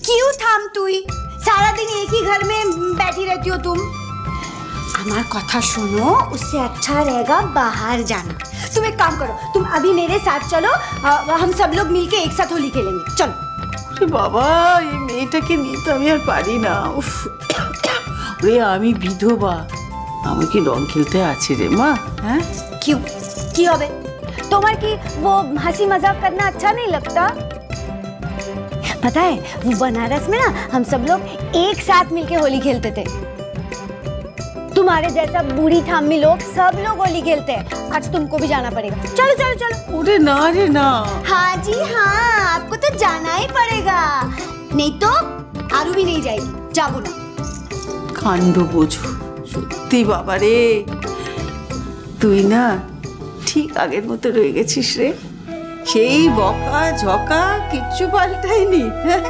क्यों थाम तुई? सारा दिन एक ही घर में बैठी रहती हो तुम। हमारा कथा सुनो, उससे अच्छा रहेगा बाहर जाना। तुम एक काम करो, तुम अभी मेरे साथ चलो, हम सब लोग मिलके एक साथ होली खेलेंगे। चलो। अरे बाबा, ये মেয়েটাকে নিয়ে তো আমি আর পারি না। ওরে আমি বিধবা, আমি কি রং খেলতে আছি রে মা? হ্যাঁ क्यों की होबे? तुम्हारे की वो हंसी मजाक करना अच्छा नहीं लगता? पता है वो बनारस में ना हम सब लोग एक साथ मिलके होली खेलते थे। तुम्हारे जैसा बूढ़ी ठाम्मी लोग सब लोग होली खेलते हैं। आज तुमको भी जाना पड़ेगा। चलो चलो चलो। अरे ना रे ना। हाँ जी हाँ, आपको तो जाना ही पड़ेगा, नहीं तो आरू भी नहीं जाएगी। जाओ ना। কাণ্ড বোঝো সত্যি বাবা রে, তুই না ঠিক আগের মতো রয়ে গেছিস রে। সেই বকা ঝকা কিচ্ছু পাল্টায়নি।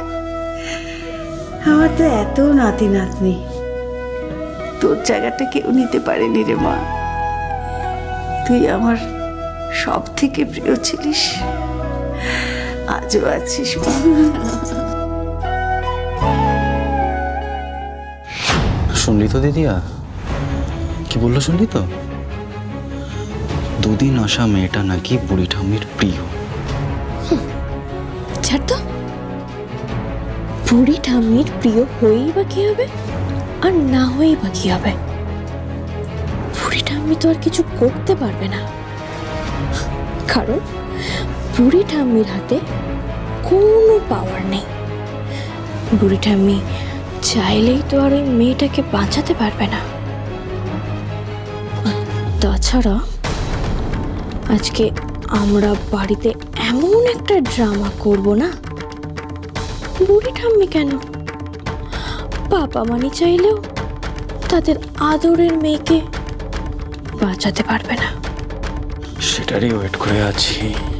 আমার তো এত নাতি নাতনি, তোর জায়গাটা কেউ নিতে পারেনি রে মা। তুই আমার সব থেকে প্রিয় ছিলিস, আজও আছিস। শুনলি তো দিদিয়া কি বললো? শুনলি তো, দুদিন আসা মেয়েটা নাকি বুড়ি ঠাম্মির প্রিয়। ছাড় তো, বুড়ি ঠাম্মির প্রিয় হয়েই বা কি হবে, আর না হয়েই বা কি হবে? বুড়ি ঠাম্মি তো আর কিছু করতে পারবে না, কারণ বুড়ি ঠাম্মির হাতে কোনো পাওয়ার নেই। বুড়ি ঠাম্মি চাইলেই তো আর ওই মেয়েটাকে বাঁচাতে পারবে না। তাছাড়া আজকে আমরা বাড়িতে এমন একটা ড্রামা করব না, বুড়ি ঠাম্মি কেন, বাবা মানি চাইলেও তাদের আদরের মেয়েকে বাঁচাতে পারবে না। সেটারই ওয়েট করে আছি।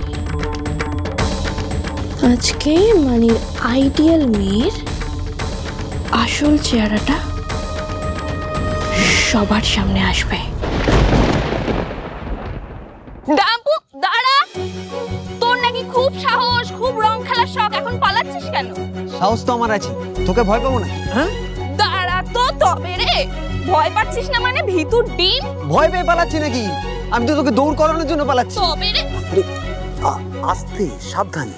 আজকে মানির আইডিয়াল মেয়ের আসল চেহারাটা সবার সামনে আসবে। ডাম্পু দাঁড়া, তোর নাকি খুব সাহস, খুব রং খেলার শখ, এখন পালাচ্ছিস কেন? সাহস তো আমার আছে, তোকে ভয় পাবো না। হ্যাঁ দাঁড়া তো, তবে রে ভয় পাচ্ছিস না মানে ভিতর ডিম? ভয় পেয়ে পালাচ্ছি নাকি? আমি তো তোকে দৌড় করানোর জন্য পালাচ্ছি। তবে রে আস্তে সাবধানে।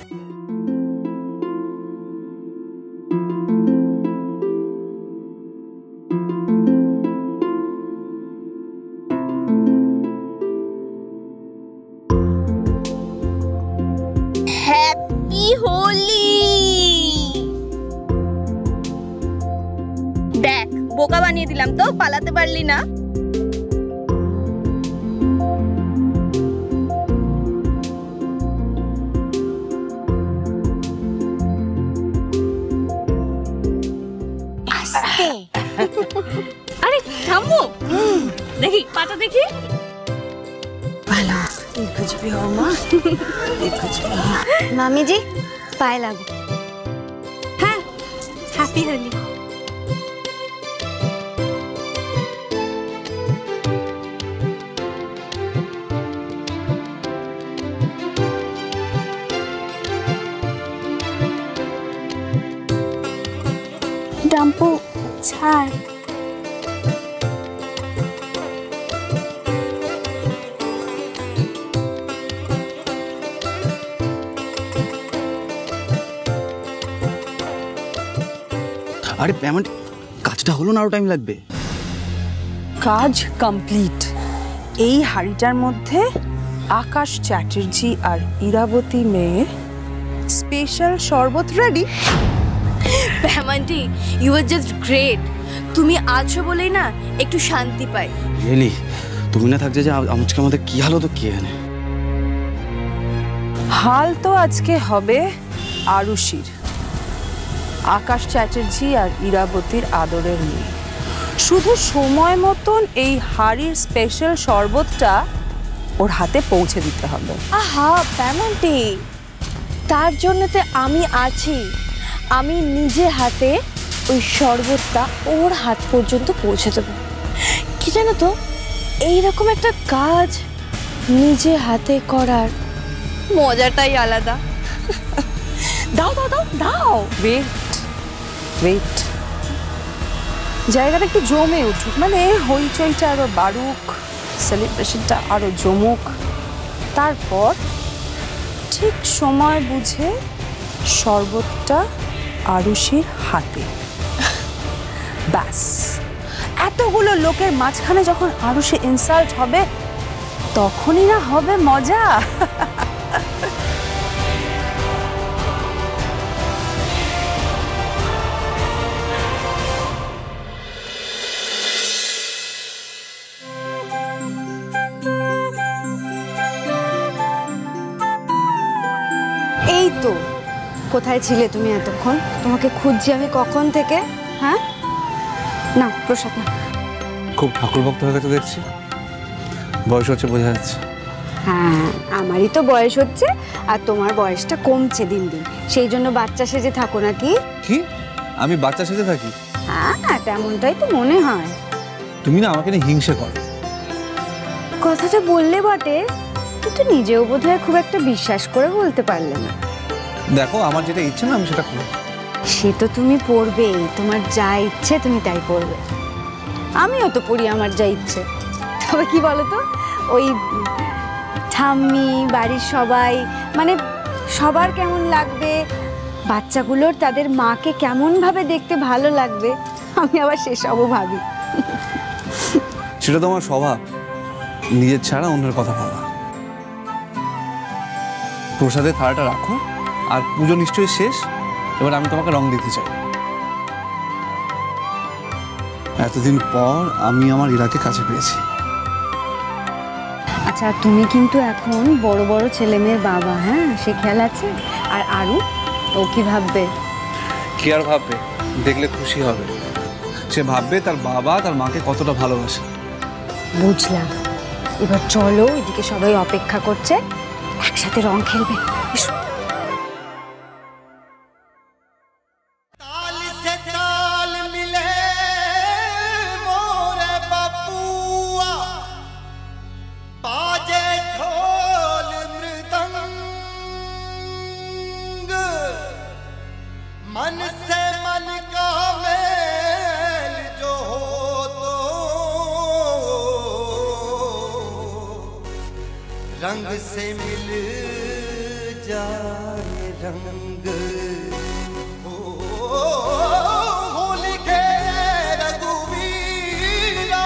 হ্যাপি হোলি। দেখ বোকা বানিয়ে দিলাম তো, পালাতে পারলি না। আরে থামো, দেখি পাটা দেখি। भाला कुछ भी हो माँ, कुछ भी। मामी जी पाए लागो। हाँ हैप्पी होली। ডাম্পু ছাড়। আরে পেমেন্ট কাজটা হলো না, আরো টাইম লাগবে। কাজ কমপ্লিট। এই হাড়িটার মধ্যে আকাশ চ্যাটার্জি আর ইরাবতী মেয়ের স্পেশাল শরবত রেডি। প্যামান্টি, ইউ আর জাস্ট গ্রেট। তুমি আছো বলেই না একটু শান্তি পাই। রিয়েলি তুমি না থাকছে যে আজকে আমাদের কি হাল হতো কে জানে। হাল তো আজকে হবে আরুষির, আকাশ চ্যাটার্জি আর ইরাবতীর আদরের মেয়ে। শুধু সময় মতন এই হাড়ির স্পেশাল শরবতটা ওর হাতে পৌঁছে দিতে হবে। আহা প্যামান্টি, তার জন্যতে আমি আছি। আমি নিজে হাতে ওই শরবতটা ওর হাত পর্যন্ত পৌঁছে দেবো। কি জানো তো, এইরকম একটা কাজ নিজে হাতে করার মজাটাই আলাদা। দাও দাও দাও দাও। ওয়েট, ওয়েট, জায়গাটা একটু জমে উঠুক, মানে হইচইটা আরো বাড়ুক, সেলিব্রেশনটা আরো জমুক, তারপর ঠিক সময় বুঝে শরবতটা আরুষির হাতে। ব্যাস, এতগুলো লোকের মাঝখানে যখন আরুষি ইনসাল্ট হবে তখনই না হবে মজা। এই তো, কোথায় ছিলে তুমি এতক্ষণ? তোমাকে খুঁজছি আমি কখন থেকে। হ্যাঁ, না প্রসাদ না। খুব ঠাকুর ভক্ত হয়ে গেছে দেখছি, বয়স হচ্ছে বোঝা যাচ্ছে। হ্যাঁ, আমারই তো বয়স হচ্ছে, আর তোমার বয়সটা কমছে দিন দিন, সেই জন্য বাচ্চা সেজে থাকো নাকি? কি আমি বাচ্চা সেজে থাকি? হ্যাঁ, তেমনটাই তো মনে হয়। তুমি না আমাকে নিয়ে হিংসে করো। কথাটা বললে বটে, কিন্তু নিজেও বোধহয় খুব একটা বিশ্বাস করে বলতে পারলে না। দেখো, আমার যেটা ইচ্ছে না আমি সেটা করব। সে তো তুমি পড়বেই, তোমার যা ইচ্ছে তুমি তাই পড়বে। আমিও তো পড়ি আমার যা ইচ্ছে। তবে কি বলতো, ওই ঠাম্মি, বাড়ির সবাই, মানে সবার কেমন লাগবে, বাচ্চাগুলোর তাদের মাকে কেমনভাবে দেখতে ভালো লাগবে, আমি আবার সেসবও ভাবি। সেটা তো আমার স্বভাব, নিজের ছাড়া অন্যের কথা ভাবা। প্রসাদের থালাটা রাখো, আর পুজো নিশ্চয়ই শেষ। এবার আমি তোমাকে রং দিতে চাই। এতদিন পর আমি আমার ইরাকে কাছে পেয়েছি। আচ্ছা, তুমি কিন্তু এখন বড় বড় ছেলে মেয়ের বাবা, হ্যাঁ, সে খেয়াল আছে? আর আরু, ও কি ভাববে? কি আর ভাববে, দেখলে খুশি হবে। সে ভাববে তার বাবা তার মাকে কতটা ভালোবাসে। বুঝলাম। এবার চলো, এদিকে সবাই অপেক্ষা করছে, একসাথে রং খেলবে। এসো। मन से मन का मेल जो हो तो रंग से मिल जाए रंग हो, होली के रघुवीरा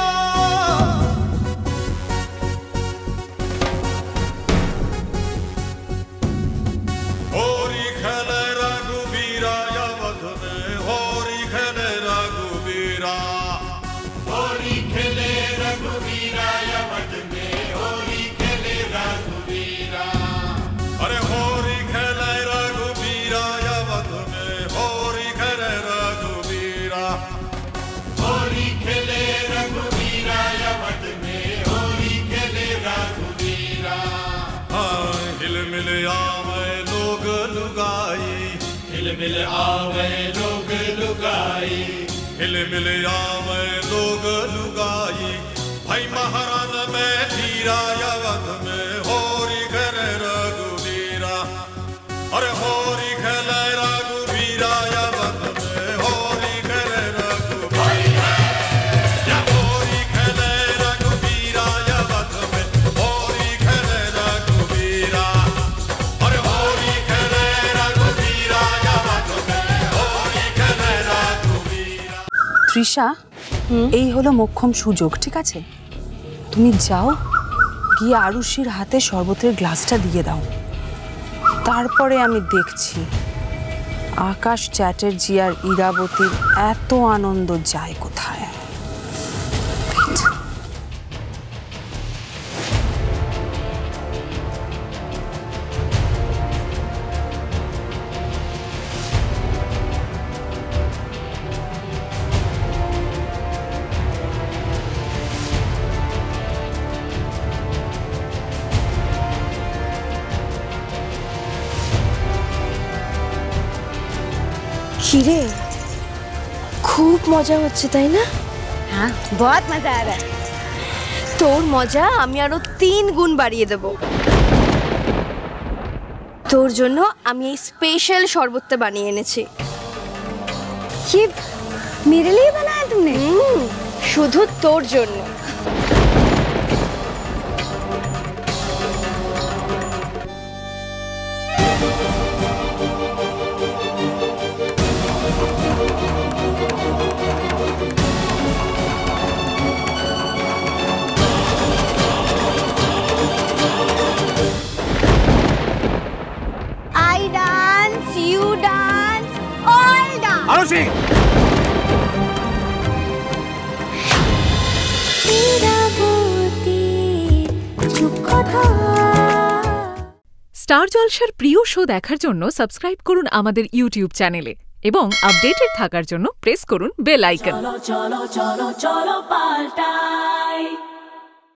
होरी खेले रघुवीरा यवध में, होरी खेले रघुवीरा, होरी खेले रघुवीरा यवध में, होरी खेले रघुवीरा, अरे होरी खेले रघुवीरा यवध में, होरी खेले रघुवीरा, होरी खेले रघुवीरा यवध में, होरी खेले रघुवीरा। हाँ, हिल मिल आवे लोग लुगाई, हिल मिल आवे लोग लुगाई, हिल मिल आवे लोग लुगाई, भाई महाराज में धीरा यवध में, होरी खेले रघुवीरा, अरे होरी खेले रघुवीरा यवध में, होरी खेले रघुवीरा, या होरी खेले रघुवीरा यवध में, होरी खेले रघुवीरा, अरे होरी खेले रघुवीरा यवध में, होरी खेले रघुवीरा। তৃষা, এই হলো মোক্ষম সুযোগ, ঠিক আছে? তুমি যাও, গিয়ে আরুষির হাতে শরবতের গ্লাসটা দিয়ে দাও। তারপরে আমি দেখছি আকাশ চ্যাটার্জি আর ইরাবতীর এত আনন্দ যায় কোথায়। কিরে, খুব মজা হচ্ছে তাই না? हाँ, बहुत मजा आ रहा है। তোর মজা আমি আরো 3 গুণ বাড়িয়ে দেব। তোর জন্য আমি এই স্পেশাল শরবতটা বানিয়ে এনেছি। ये मेरे लिए बनाया तुमने? শুধু তোর জন্য। I dance, you dance, all dance. Arushi star জলসার প্রিয় শো দেখার জন্য সাবস্ক্রাইব করুন আমাদের ইউটিউব চ্যানেলে এবং আপডেটেড থাকার জন্য প্রেস করুন বেল আইকন। চলো চলো চলো চলো পাল্টাই।